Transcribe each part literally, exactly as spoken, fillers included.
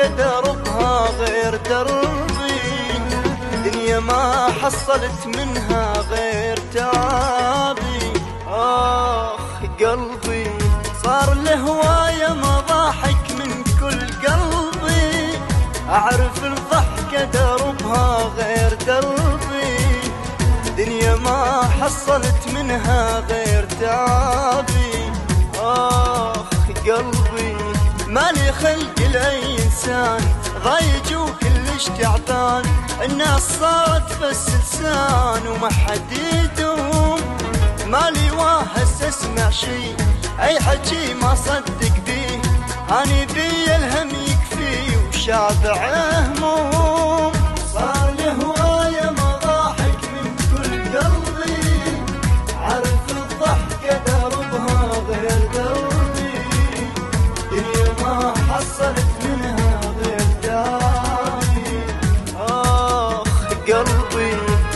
دربها غير دربي، دنيا ما حصلت منها غير تعابي. آخ قلبي صار لهواية مضاحك من كل قلبي، أعرف الضحكة دربها غير دربي، دنيا ما حصلت منها غير تعابي. آخ قلبي مالي خلق لأي إنسان ضايج وكلش تعبان، الناس صارت بس لسان وما حد يدوم، مالي واهس اسمع شي أي حكي ما صدق بيه، أني بي الهم يكفي وشابع هموم. صار لهواية مضاحك من كل قلبي، عرف الضحكة دربها غير دربي، دنيا ما حصلت منها غير داري. آخ قلبي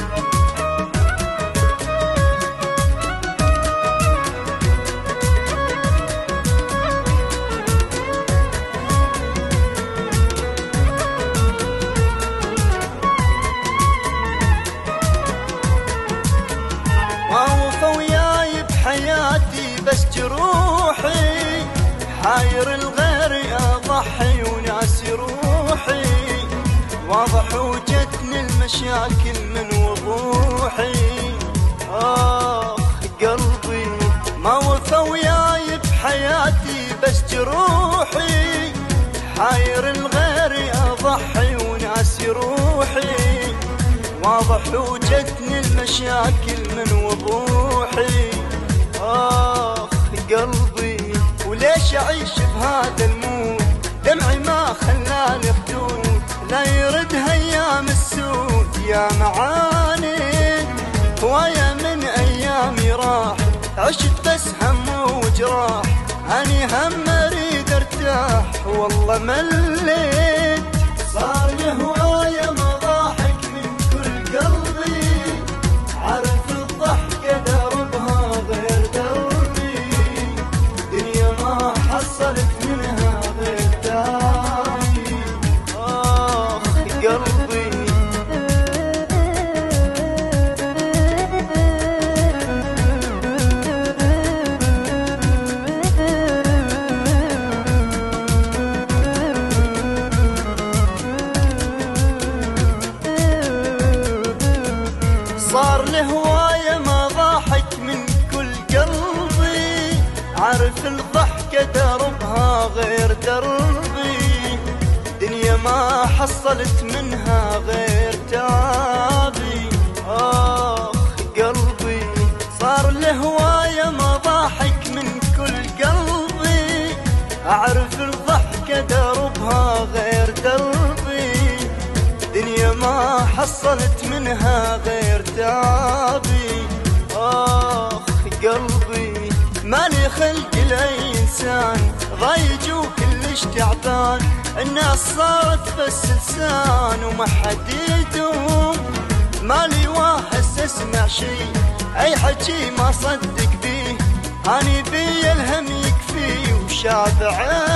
حياتي بس جروحي، حاير الغير اضحي وناسي روحي، واضح وجتني المشاكل من وضوحي. آخ قلبي ما وفى وياي بحياتي بس جروحي، حاير الغير اضحي وناسي روحي، واضح وجتني المشاكل من وضوحي. آخ قلبي وليش أعيش بهذا المود، دمعي ما خلاني خدود، لا يرد هيام السود يا معاني، هواية من أيامي راح عشت بس هم وجراح، أني هم أريد أرتاح والله مليت. صار لهواية مضاحك من كل قلبي، عرف الضحكة دربها غير دربي، دنيا ما حصلت منها غير داري. آخ قلبي صار لهواية مضاحك من كل قلبي، عارف الضحكة دربها غير دربي، دنيا ما حصلت منها غير تعابي. آخ قلبي صار لهواية مضاحك من كل قلبي، أعرف الضحكة دربها غير دربي، دنيا ما حصلت منها غير تعابي. آخ قلبي مالي خلق لأي إنسان ضايج وكلش تعبان، الناس صارت بس لسان وما حد يدوم، مالي واهس اسمع شي أي حكي ما صدق بيه، أني بي الهم يكفي وشابع